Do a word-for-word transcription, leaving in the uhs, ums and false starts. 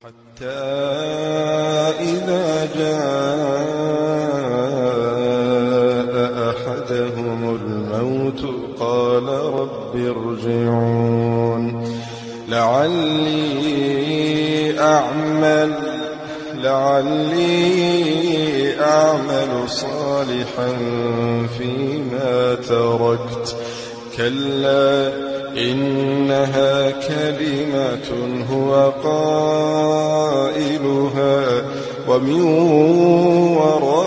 حتى إذا جاء أحدهم الموت قال رب ارجعون لعلي أعمل لعلي أعمل صالحا فيما تركت كلا إنها كلمة هو قائلها ومن وراء